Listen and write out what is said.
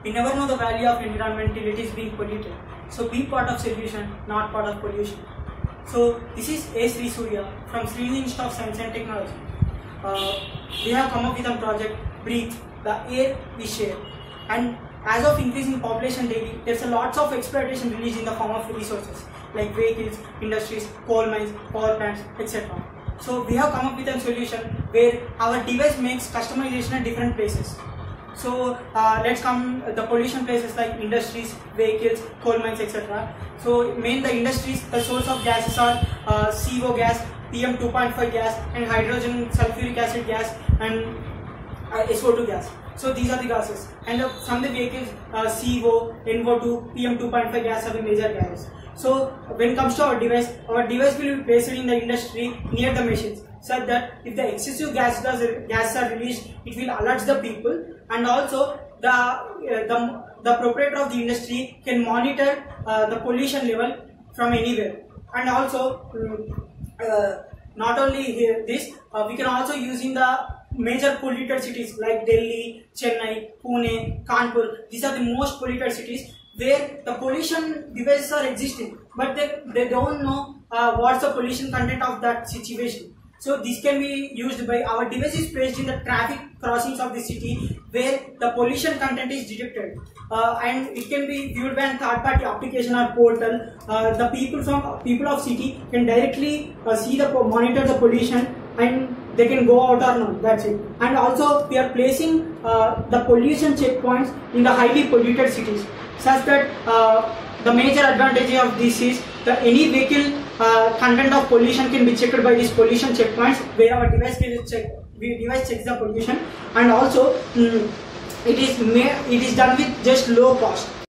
We never know the value of environment till it is being polluted. So be part of solution, not part of pollution. So this is A. Sri Surya from Sri Institute of Science and Technology. We have come up with a project, Breathe, the air we share. And as of increasing population daily, there's a lots of exploitation released in the form of resources like vehicles, industries, coal mines, power plants, etc. So we have come up with a solution where our device makes customization at different places. So let's come the pollution places like industries, vehicles, coal mines, etc. So main the industries, the source of gases are CO gas, PM 2.5 gas, and hydrogen sulfuric acid gas, and SO2 gas. So these are the gases. And from the vehicles, CO, NO2, PM 2.5 gas are the major gases. So when it comes to our device will be placed in the industry near the machines, such that if the excessive gases are released, it will alert the people, and also the proprietor of the industry can monitor the pollution level from anywhere. And also not only this, we can also use in the major polluted cities like Delhi, Chennai, Pune, Kanpur. These are the most polluted cities where the pollution devices are existing, but they don't know what's the pollution content of that situation. So this can be used by our devices placed in the traffic crossings of the city where the pollution content is detected, and it can be viewed by a third-party application or portal. The people of city can directly monitor the pollution, and they can go out or not. That's it. And also we are placing the pollution checkpoints in the highly polluted cities, such that the major advantage of this is that any vehicle content of pollution can be checked by these pollution checkpoints, where our device checks the pollution, and also it is done with just low cost.